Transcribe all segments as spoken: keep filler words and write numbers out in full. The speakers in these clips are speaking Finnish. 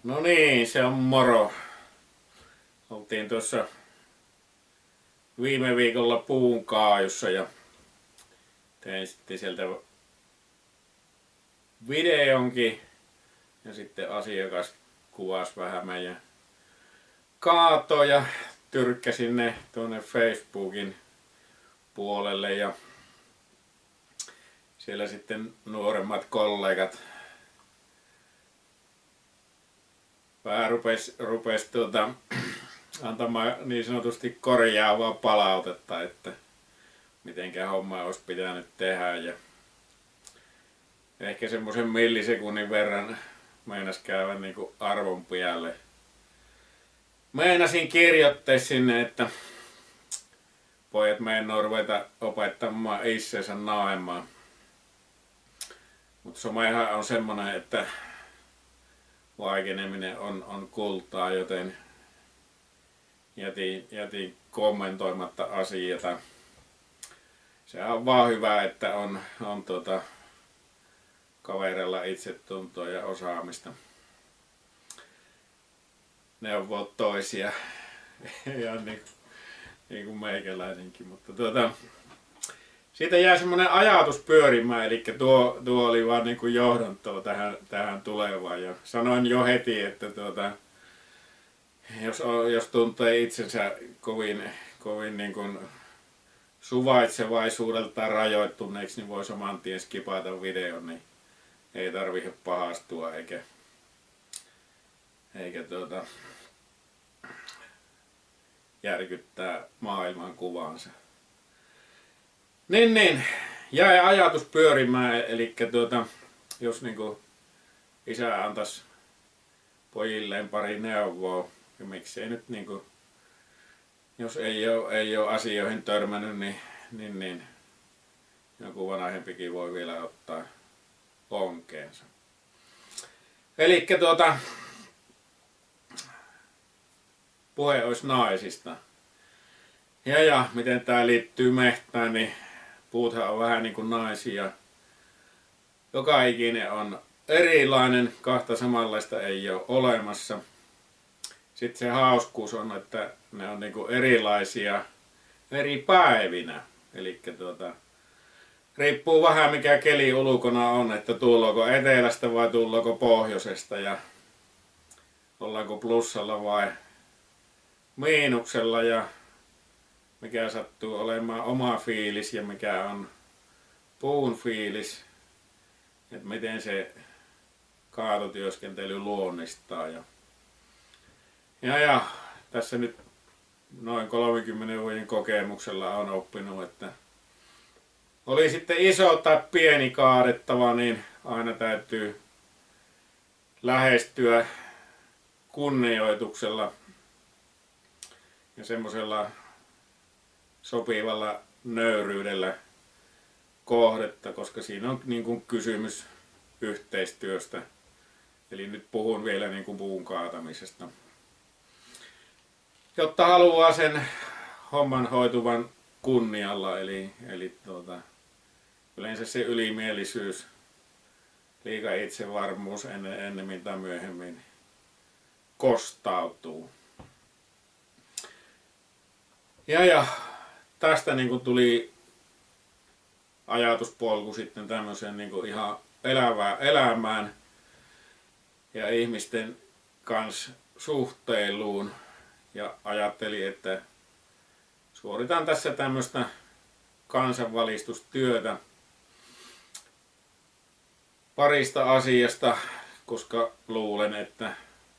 No niin, se on moro. Oltiin tuossa viime viikolla puun kaajussa ja tein sitten sieltä videonkin. Ja sitten asiakas kuvasi vähän meidän kaatoja. Tyrkkäsin ne tuonne Facebookin puolelle ja siellä sitten nuoremmat kollegat vähän rupes, rupes tuota, antamaan niin sanotusti korjaavaa palautetta, että mitenkä homma olisi pitänyt tehdä. Ja ehkä semmoisen millisekunnin verran meinas käydä niin kuin arvon päälle. Meinasin kirjoittaa sinne, että pojat meinaa ruveta opettamaan itseensä naemaan. Mutta somehan on semmonen, että vaikeneminen on, on kultaa, joten jätin, jätin kommentoimatta asiaa. Se on vaan hyvä, että on, on tuota, kavereilla itsetuntoa ja osaamista. Neuvoo toisia, ihan niin, niin kuin meikäläinenkin. Mutta tuota, siitä jää semmoinen ajatus pyörimään, eli tuo, tuo oli vaan niin kuin johdantoa tähän, tähän tulevaan. Ja sanoin jo heti, että tuota, jos, jos tuntee itsensä kovin, kovin niin kuin suvaitsevaisuudeltaan rajoittuneeksi, niin voi saman tien skipata videon, niin ei tarvitse pahastua eikä, eikä tuota, järkyttää maailman kuvaansa. Niin, niin. Jäi ajatus pyörimään, eli tuota, jos niinku isä antaisi pojilleen pari neuvoa, ja miksei nyt niinku, jos ei ole, ei ole asioihin törmännyt, niin, niin, niin joku vanhempikin voi vielä ottaa onkeensa. Eli tuota, puhe olisi naisista. Ja, ja miten tää liittyy mehtään, niin puuthan on vähän niin kuin naisia. Joka ikinen on erilainen, kahta samanlaista ei ole olemassa. Sitten se hauskuus on, että ne on niin kuin erilaisia eri päivinä. Eli tuota, riippuu vähän mikä keli ulkona on, että tullaanko etelästä vai tullaanko pohjoisesta ja ollaanko plussalla vai miinuksella ja mikä sattuu olemaan oma fiilis ja mikä on puun fiilis, että miten se kaatotyöskentely luonnistaa. Ja, ja, ja tässä nyt noin kolmenkymmenen vuoden kokemuksella on oppinut, että oli sitten iso tai pieni kaadettava, niin aina täytyy lähestyä kunnioituksella ja semmoisella sopivalla nöyryydellä kohdetta, koska siinä on niin kuin kysymys yhteistyöstä. Eli nyt puhun vielä niin kuin puun kaatamisesta. Jotta haluaa sen homman hoituvan kunnialla, eli, eli tuota, yleensä se ylimielisyys, liika itsevarmuus ennen, ennemmin tai myöhemmin kostautuu. Ja, ja tästä niin kuin tuli ajatuspolku sitten tämmöiseen niin kuin ihan elävään elämään ja ihmisten kanssa suhteiluun. Ja ajattelin, että suoritan tässä tämmöistä kansanvalistustyötä parista asiasta, koska luulen, että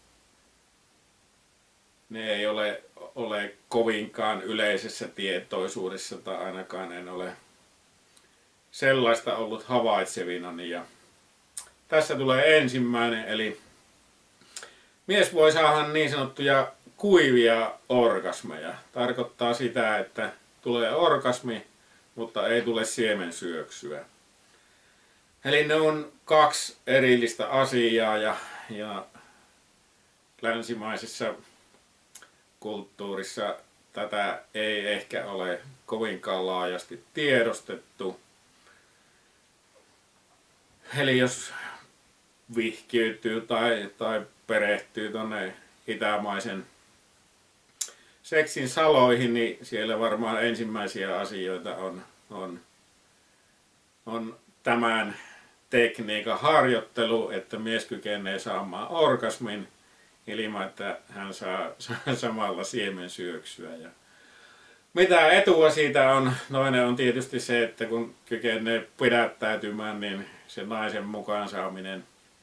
ne ei ole, ole kovinkaan yleisessä tietoisuudessa, tai ainakaan en ole sellaista ollut havaitsevinani. Ja tässä tulee ensimmäinen, eli mies voi saada niin sanottuja kuivia orgasmeja. Tarkoittaa sitä, että tulee orgasmi, mutta ei tule siemensyöksyä. Eli ne on kaksi erillistä asiaa ja, ja länsimaisessa kulttuurissa tätä ei ehkä ole kovinkaan laajasti tiedostettu. Eli jos vihkiytyy tai, tai perehtyy tuonne itämaisen seksin saloihin, niin siellä varmaan ensimmäisiä asioita on, on, on tämän tekniikan harjoittelu, että mies kykenee saamaan orgasmin ilman, että hän saa, saa samalla siemensyöksyä. Ja mitä etua siitä on? Toinen on tietysti se, että kun kykenee pidättäytymään, niin se naisen mukaan saaminen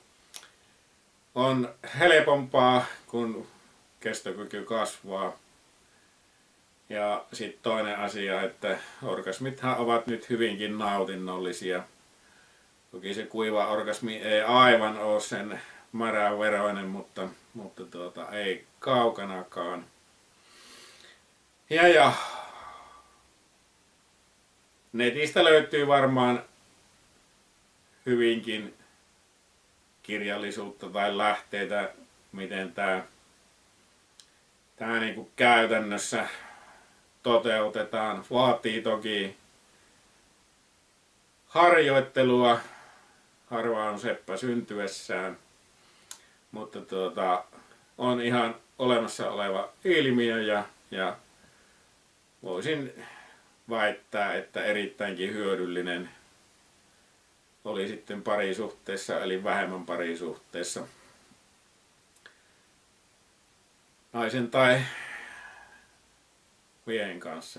on helpompaa, kun kestokyky kasvaa. Ja sitten toinen asia, että orgasmithan ovat nyt hyvinkin nautinnollisia. Toki se kuiva orgasmi ei aivan ole sen märän veroinen, mutta, mutta tuota, ei kaukanakaan. Ja, ja netistä löytyy varmaan hyvinkin kirjallisuutta tai lähteitä, miten tämä tää niinku käytännössä toteutetaan. Vaatii toki harjoittelua, harva on seppä syntyessään, mutta tuota, on ihan olemassa oleva ilmiö ja, ja voisin väittää, että erittäinkin hyödyllinen oli sitten parisuhteessa eli vähemmän parisuhteessa naisen tai miehen kanssa.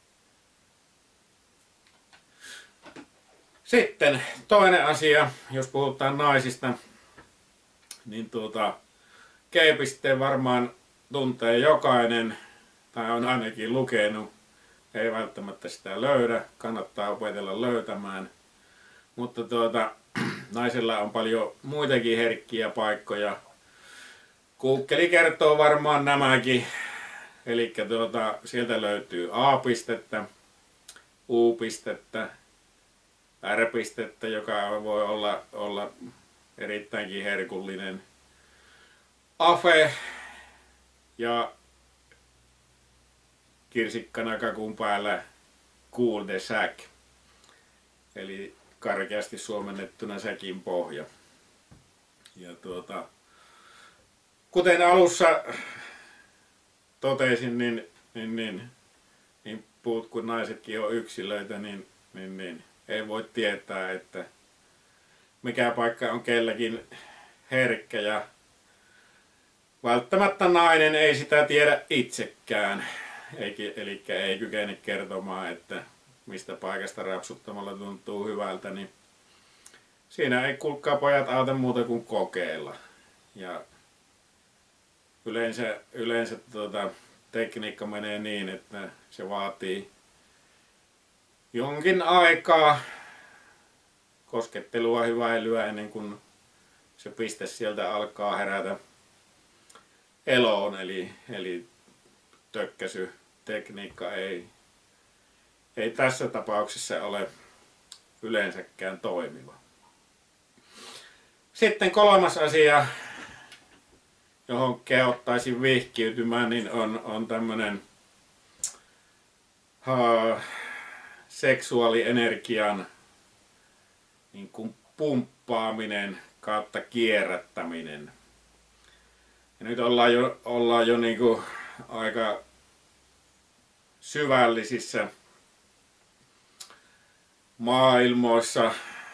Sitten toinen asia, jos puhutaan naisista, niin tuota, G-pisteen varmaan tuntee jokainen, tai on ainakin lukenut, ei välttämättä sitä löydä, kannattaa opetella löytämään. Mutta tuota, naisella on paljon muitakin herkkiä paikkoja. Google kertoo varmaan nämäkin. Eli tuota, sieltä löytyy A-pistettä, U-pistettä, R-pistettä, joka voi olla, olla erittäinkin herkullinen. Afe ja kirsikkana kakun päällä cul de sac, eli karkeasti suomennettuna säkin pohja. Ja tuota, kuten alussa totesin, niin, niin, niin, niin puut kun naisetkin on yksilöitä, niin, niin, niin ei voi tietää, että mikä paikka on kelläkin herkkä, ja välttämättä nainen ei sitä tiedä itsekään, eli ei kykene kertomaan, että mistä paikasta rapsuttamalla tuntuu hyvältä, niin siinä ei kuulkaa pojat auta muuta kuin kokeilla. Ja yleensä, yleensä tuota, tekniikka menee niin, että se vaatii jonkin aikaa koskettelua, hyväilyä ennen kuin se piste sieltä alkaa herätä eloon, eli, eli tökkäsytekniikka ei, ei tässä tapauksessa ole yleensäkään toimiva. Sitten kolmas asia, johon kehottaisin vihkiytymään, niin on, on tämmöinen uh, seksuaalienergian niin kuin pumppaaminen kautta kierrättäminen. Ja nyt ollaan jo, ollaan jo niin kuin aika syvällisissä maailmoissa,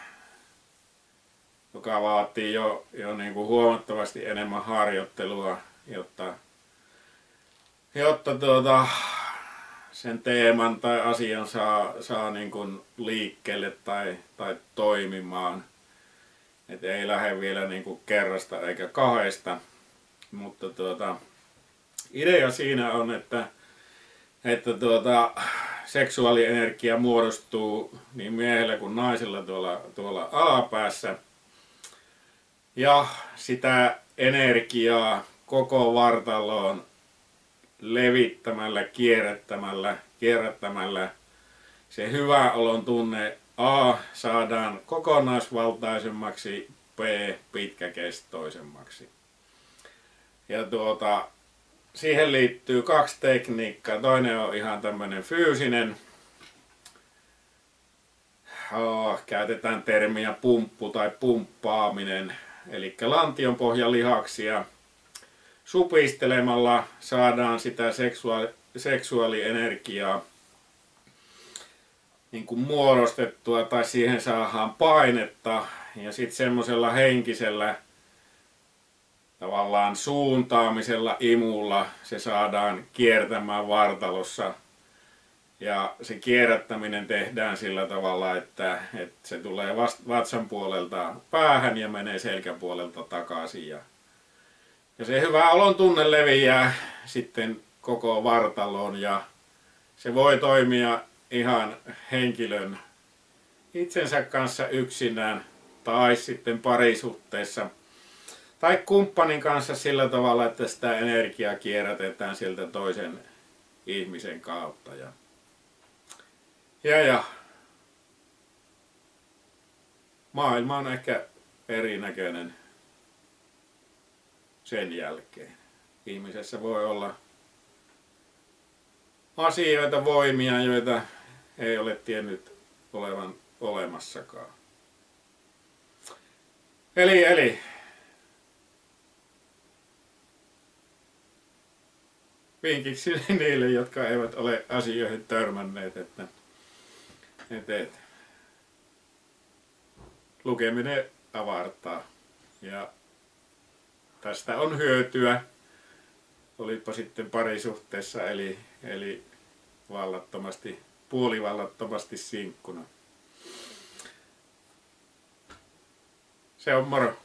joka vaatii jo, jo niin kuin huomattavasti enemmän harjoittelua, jotta, jotta tuota, sen teeman tai asian saa, saa niin kuin liikkeelle tai, tai toimimaan. Et ei lähde vielä niin kuin kerrasta eikä kahdesta, mutta tuota, idea siinä on, että, että tuota, seksuaalienergia muodostuu niin miehellä kuin naisella tuolla, tuolla alapäässä. Ja sitä energiaa koko vartaloon levittämällä, kierrättämällä, kierrättämällä se hyvä olon tunne A saadaan kokonaisvaltaisemmaksi, B pitkäkestoisemmaksi. Ja tuota, siihen liittyy kaksi tekniikkaa. Toinen on ihan tämmöinen fyysinen. Oh, käytetään termiä pumppu tai pumppaaminen. eli lantionpohjalihaksia. Supistelemalla saadaan sitä seksuaali, seksuaalienergiaa niin kuin muodostettua tai siihen saadaan painetta ja sitten semmoisella henkisellä tavallaan suuntaamisella imulla se saadaan kiertämään vartalossa ja se kierrättäminen tehdään sillä tavalla, että, että se tulee vatsan puolelta päähän ja menee selkäpuolelta takaisin ja, ja se hyvä olon tunne leviää sitten koko vartaloon ja se voi toimia ihan henkilön itsensä kanssa yksinään tai sitten parisuhteessa tai kumppanin kanssa sillä tavalla, että sitä energiaa kierrätetään sieltä toisen ihmisen kautta. Ja, ja, ja. Maailma on ehkä erinäköinen sen jälkeen. Ihmisessä voi olla asioita, voimia, joita ei ole tiennyt olevan olemassakaan. Eli, eli vinkiksi niille, jotka eivät ole asioihin törmänneet, että, että, että lukeminen avartaa ja tästä on hyötyä, olipa sitten parisuhteessa eli, eli vallattomasti, puolivallattomasti sinkkuna. Se on moro.